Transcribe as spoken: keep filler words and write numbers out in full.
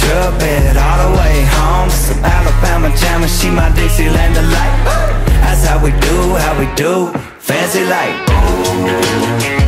drug bed all the way home. Some Alabama jam and she my Dixieland delight. That's how we do, how we do, fancy like.